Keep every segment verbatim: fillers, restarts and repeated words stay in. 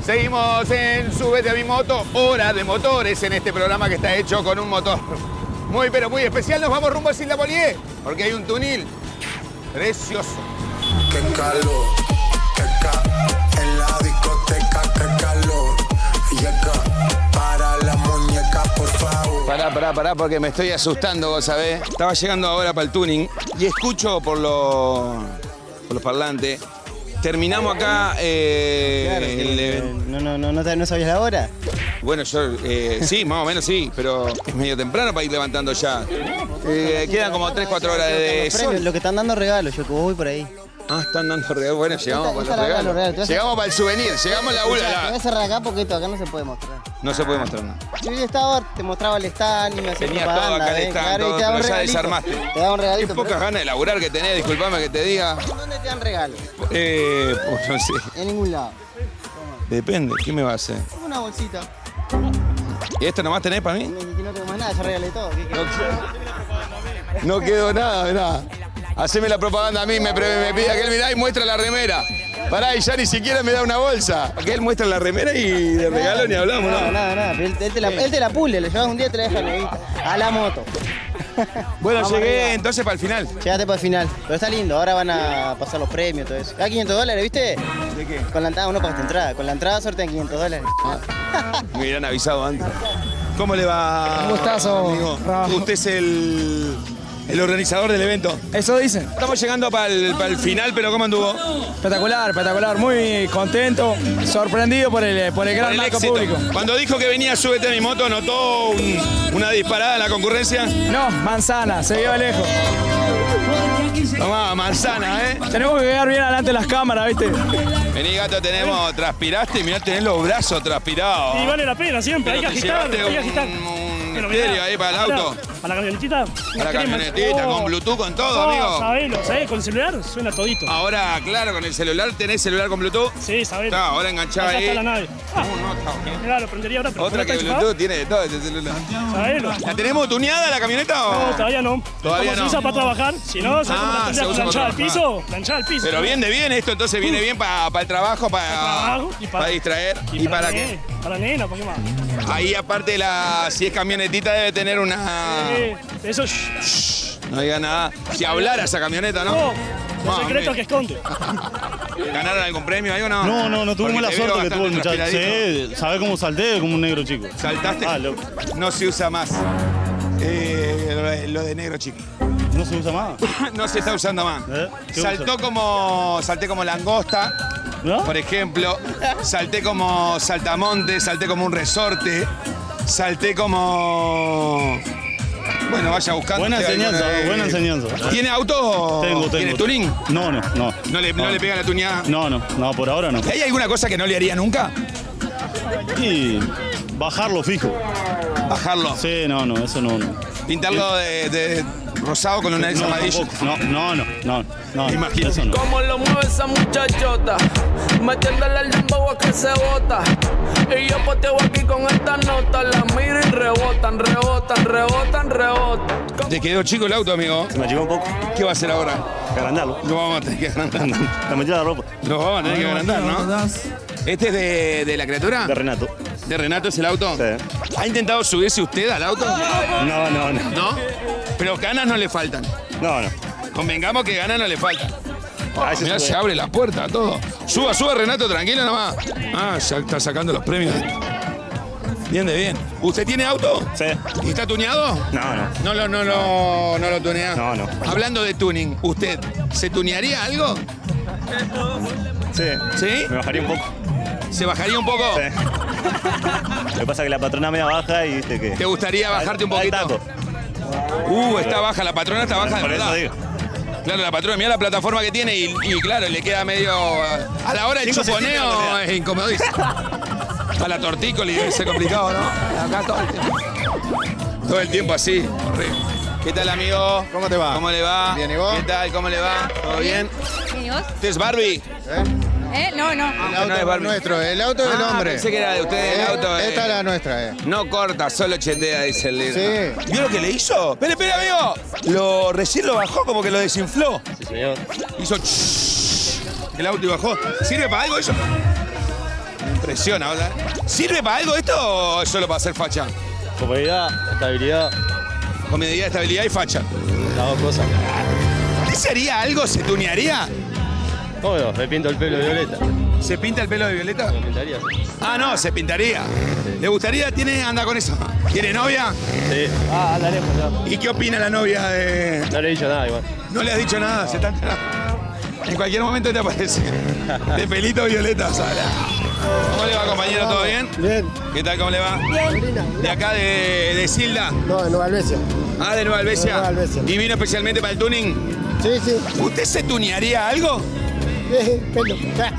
Seguimos en Súbete a mi moto, hora de motores en este programa que está hecho con un motor muy, pero muy especial. Nos vamos rumbo a Isla Polié, porque hay un tunil precioso. Qué calor, qué ca en la discoteca, qué calor. Llega para la muñeca, por favor. Pará, pará, pará, porque me estoy asustando, vos sabés. Estaba llegando ahora para el tuning y escucho por, lo, por los parlantes. Terminamos acá. Eh, claro, el, que, no, no, no, no, ¿no sabías la hora? Bueno, yo eh, sí, más o menos sí, pero es medio temprano para ir levantando ya. Eh, quedan como tres, cuatro horas de sol. Lo que están dando regalos, yo que voy por ahí. Ah, están dando regalos. Bueno, llegamos Esta- para esta los la- la- regalos. los regalos. Llegamos para el souvenir, llegamos a la Te voy una. a cerrar acá porque esto acá no se puede mostrar. No se puede mostrar nada. Si hubiera estado, te mostraba el stand y me hacía Tenías todo propaganda, acá el ¿eh? stand, Claro, y todo, te daba un pero ya regalito. desarmaste. Te daba un Qué regalito. pocas pero- ganas de laburar que tenés, disculpame que te diga. ¿Dónde te dan regalos? Eh, pues no sé. En ningún lado. Depende, ¿qué me va a hacer? Una bolsita. ¿Y esto nomás tenés para mí? Que no tengo más nada, ya regalé todo. ¿Qué querés? No quedó nada, mirá. Haceme la propaganda a mí, me, pre- me pide aquel, mirá, y muestra la remera. Pará, y ya ni siquiera me da una bolsa. Aquel muestra la remera y de regalo ni hablamos, No, ¿no? nada, nada. Pero Él, él te la, él te la pule, le llevas un día y te la deja nuevita. A la moto. Bueno, Vamos llegué arriba. entonces para el final. Llegaste para el final. Pero está lindo, ahora van a pasar los premios, todo eso. Cada quinientos dólares, ¿viste? ¿De qué? Con la entrada, uno paga esta entrada. Con la entrada sortean quinientos dólares. Me hubieran avisado antes. ¿Cómo le va? Un gustazo, amigo? Rafa. Usted es el, el organizador del evento. Eso dicen. Estamos llegando para el, para el final, pero ¿cómo anduvo? Espectacular, espectacular. Muy contento, sorprendido por el, por el gran Por el marco éxito. público. Cuando dijo que venía Súbete a mi moto, ¿notó un- una disparada en la concurrencia? No, manzana, se vio de lejos. Tomá, manzana, ¿eh? Tenemos que quedar bien adelante de las cámaras, ¿viste? Vení, gato, tenemos, transpiraste y mirá, tenés los brazos transpirados. Y vale la pena siempre, Pero hay que te agitar, llevaste hay que agitar. un, un Pero estéreo mirá, ahí para el mirá, auto. A la camionetita. Para la camionetita, con Bluetooth, con todo, Oh, amigo. sabelo, sabés, con el celular suena todito. Ahora, claro, con el celular, ¿tenés celular con Bluetooth? Sí, sabelo. Claro, ahora enganchado Acá ahí. está la nave. Ah, No, no, está bien. mirá, lo prendería ahora, pero Otra ¿no que está enchufado? Bluetooth tiene de todo este celular. Sabelo. ¿La tenemos tuneada la camioneta o...? No, todavía no. Todavía Como no. se usa para trabajar, si no, se Ah, usa para se usa para planchar al trabajar. piso, planchar al piso. Pero bien de bien esto, entonces viene bien para el trabajo, para, trabajo y para- distraer. ¿Y, Y para, para, qué? nena, para nena, ¿para qué más? Ahí aparte, la, si es camionetita, debe tener una... Eh, eso, shh, No diga nada. Si hablara esa camioneta, ¿no? no, los Mami. secretos que esconde. ¿Ganaron algún premio ahí o no? No, no, no tuvimos Porque la te veo suerte que tuvo el bastante muchacho. transpiradito. Sí, ¿sabés cómo salté? Como un negro chico. ¿Saltaste? Ah, loco. No se usa más. Eh, lo de- lo de negro chico. No se usa más. No se está usando más. ¿Eh? ¿Qué Saltó usa? como. Salté como langosta, ¿No? por ejemplo. Salté como saltamonte, salté como un resorte. Salté como. Bueno, vaya buscando. Buena usted enseñanza, alguna- buena enseñanza. ¿Tiene auto? Tengo, tengo. ¿Tiene tuning? No, no, no. ¿No le, no le pega la tuñada? No, no, no, por ahora no. ¿Hay alguna cosa que no le haría nunca? Y bajarlo fijo. Bajarlo. Sí, no, no, eso no. no. Pintarlo de, de rosado con una de esas No, amarillas. tampoco. no, no, no, no, no, Me imagino. eso no. Como lo mueve esa muchachota, metiéndole el dembow a que se bota. Y yo poteo aquí con esta nota, la miro y rebotan, rebotan, rebotan, rebotan. ¿Te quedó chico el auto, amigo? Se me llegó un poco. ¿Qué va a hacer ahora? Agrandarlo. Lo vamos a tener que agrandar. La metí a la ropa. Lo vamos a tener que agrandar, ¿no? ¿Este es de, de la criatura? De Renato. ¿De Renato es el auto? Sí. ¿Ha intentado subirse usted al auto? No, no, no. ¿No? Pero ganas no le faltan. No, no. Convengamos que ganas no le faltan. Ah, eso Mirá, se se puede. abre la puerta, todo. Suba, suba, Renato, tranquilo nomás. Ah, ya está sacando los premios. Bien de bien. ¿Usted tiene auto? Sí. ¿Y está tuneado? No, no. No lo, no lo, no lo tunea. No, no. Hablando de tuning, ¿usted se tunearía algo? Sí. ¿Sí? Me bajaría un poco. ¿Se bajaría un poco? Sí. Lo que pasa es que la patrona media baja y viste que. ¿Te gustaría bajarte un Al- al poquito? taco. Uh, está baja, la patrona está baja de Por verdad. eso digo. Claro, la patrona, mira la plataforma que tiene y, y claro, le queda medio... A la hora del Cinco chuponeo centímetros le es incomodísimo. A la tortícola y debe ser complicado, ¿no? Acá todo el tiempo. Todo el tiempo así, horrible. ¿Qué tal, amigo? ¿Cómo te va? ¿Cómo le va? Bien, ¿y vos? ¿Qué tal? ¿Cómo le va? ¿Todo bien? ¿Y vos? ¿Usted es Barbie? ¿Eh? No, no. El no auto es es Barbie. nuestro, el auto del Ah, hombre. pensé que era de ustedes el Eh, auto. eh. Esta es la nuestra, eh. No corta, solo chetea, dice el libro. Sí. ¿Vio lo que le hizo? Espere, espere, amigo. Lo, recién lo bajó, como que lo desinfló. Sí, señor. Hizo... tsh, el auto y bajó. ¿Sirve para algo eso? Me impresiona, ¿verdad? ¿Sirve para algo esto o es solo para hacer facha? Comodidad, estabilidad. Comodidad, estabilidad y facha. Las dos cosas. ¿Usted se haría algo? ¿Se tunearía? Obvio, me pinto el pelo de violeta. ¿Se pinta el pelo de violeta? Me pintaría, sí. Ah, no, se pintaría. Sí. ¿Le gustaría? ¿Tiene, anda con eso? ¿Tiene novia? Sí. Ah, hablaremos ya. ¿Y qué opina la novia de...? No le he dicho nada igual. No le has dicho nada, se está enterando. En cualquier momento te aparece. De pelito violeta, Sara. ¿Cómo le va, compañero? ¿Todo bien? Bien. ¿Qué tal? ¿Cómo le va? Bien. ¿De acá de, de Silda? No, de Nueva Albesia. Ah, de Nueva Albesia. De Nueva Albesia. ¿Y vino especialmente para el tuning? Sí, sí. ¿Usted se tunearía algo? Sí, pelo.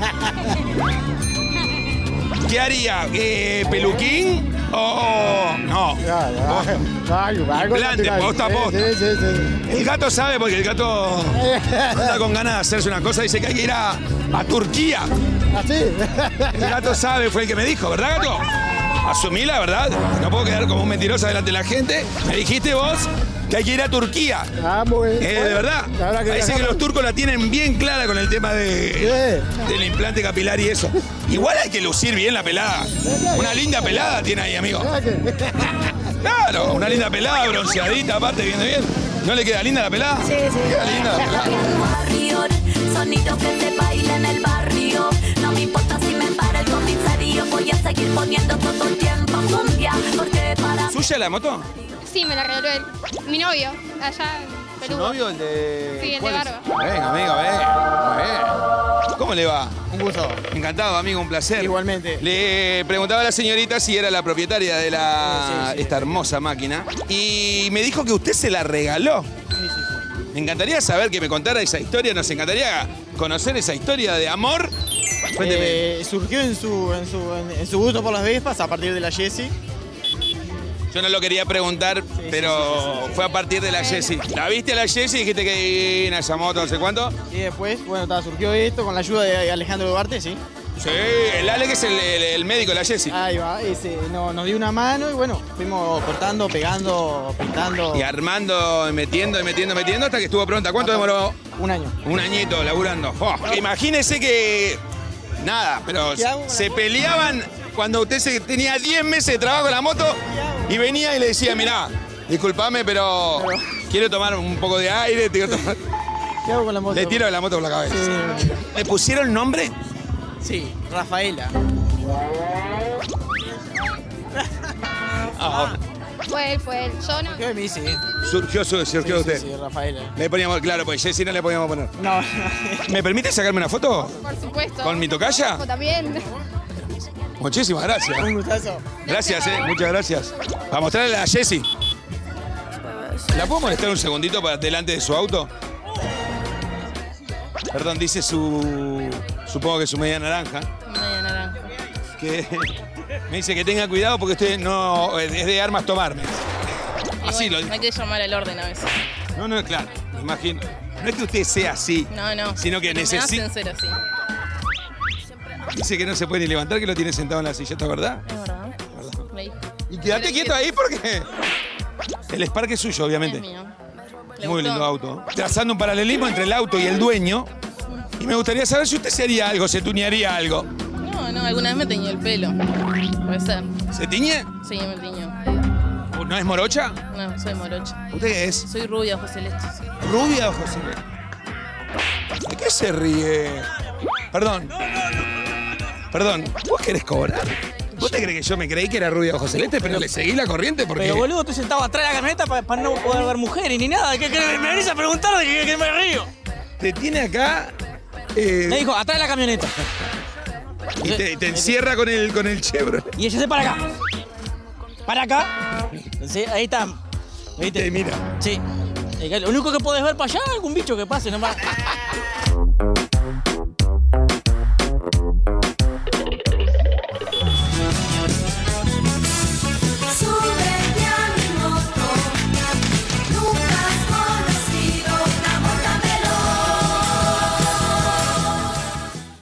¿Qué haría? Eh, ¿Peluquín o...? No. Ya, ya. Algo, algo Implante, natural. posta a Sí, posta. Sí, sí, sí. El gato sabe porque el gato anda con ganas de hacerse una cosa. Dice que hay que ir a, a Turquía. ¿Así? El gato sabe, fue el que me dijo, ¿verdad, gato? Asumí la verdad. No puedo quedar como un mentiroso delante de la gente. Me dijiste vos que hay que ir a Turquía. Ah, muy bien. Eh, de verdad. Que Parece que los turcos la tienen bien clara con el tema de, Sí. del implante capilar y eso. Igual hay que lucir bien la pelada. Una linda pelada tiene ahí, amigo. Claro, una linda pelada, bronceadita, aparte, viene bien. ¿No le queda linda la pelada? Sí, sí. Queda linda la pelada. Sonido que se baila en el barrio. No me importa si me para el comisario. Voy a seguir poniendo todo el tiempo cumbia. Porque para... ¿Suya la moto? Sí, me la regaló él. Mi novio, allá en Perú. ¿Su novio, el de...? Sí, el de ¿Cuál es? barba. Venga, amigo, ven. Muy bien. ¿Cómo le va? Un gusto. Encantado, amigo, un placer. Igualmente. Le preguntaba a la señorita si era la propietaria de la, Sí, sí, sí. esta hermosa máquina y me dijo que usted se la regaló. Sí, sí, sí. Me encantaría saber que me contara esa historia, nos encantaría conocer esa historia de amor. Cuénteme. Eh, surgió en su, en, su, en, en su gusto por las Vespas a partir de la Jessie. Yo no lo quería preguntar, pero fue a partir de la Jessie. ¿La viste a la Jessie y dijiste que en esa moto, no sé cuánto? Y después, bueno, ta, surgió esto con la ayuda de Alejandro Duarte, sí. Sí, el Ale que es el, el- el médico de la Jessie. Ahí va, ese, no, nos dio una mano y bueno, fuimos cortando, pegando, pintando. Y armando, y metiendo, y metiendo, metiendo hasta que estuvo pronta. ¿Cuánto demoró? Un año. Un añito laburando. Oh, imagínese que... Nada, pero ¿Qué hago con la se moto? peleaban cuando usted se, tenía diez meses de trabajo en la moto y venía y le decía, mirá, disculpame, pero Pero- quiero tomar un poco de aire, quiero tomar... ¿Qué hago con la moto? Le tiro de la moto por la cabeza. Sí, ¿Le pusieron nombre? sí, Rafaela. Ah, Fue él, fue él. Yo no. ¿Qué me dice? Sí, surgió, su- surgió sí, usted. sí, Rafaela. Le poníamos, claro, pues Jessy no le podíamos poner. No, ¿Me permite sacarme una foto? Por supuesto. ¿Con mi tocaya? Ojo también. Muchísimas gracias. un gustazo. Gracias, eh, muchas gracias. Para mostrarle a Jessy. ¿La puedo molestar un segundito para delante de su auto? Perdón, dice su... Supongo que su media naranja. Media naranja. Que me dice que tenga cuidado porque usted no... Es de armas tomarme. Y Así bueno, lo hay que llamar al orden a veces. No, no, claro, me imagino. No es que usted sea así, No, no. sino que Me necesita... hacen ser así. Dice que no se puede ni levantar, que lo tiene sentado en la silla, ¿está verdad? Es verdad. Me dijo. Y quédate quieto ahí porque... El Spark es suyo, obviamente. Es mío. ¿Le Muy gustó? lindo auto. Trazando un paralelismo entre el auto y el dueño. Y me gustaría saber si usted se haría algo, se tunearía algo. No, no, alguna vez me teñí el pelo. Puede ser. ¿Se tiñe? Sí, me tiñó. ¿No es morocha? No, soy morocha. ¿Usted qué es? Soy rubia, ojos celestes. ¿Rubia o José? ¿De qué se ríe? Perdón. Perdón, ¿vos querés cobrar? ¿Vos te crees que yo me creí que era rubia o José Celeste, pero le seguí la corriente porque... Pero boludo, estoy sentado atrás de la camioneta para no poder ver mujeres ni nada. ¿Qué, qué, me venís a preguntar de qué, qué me río? Te tiene acá... eh, Me dijo, atrás de la camioneta. y te, te encierra con el, con el Chevrolet. Y ella se para acá. Para acá. Sí, ahí está. ¿Viste? Mira. Sí. Lo único que podés ver para allá es algún bicho que pase nomás.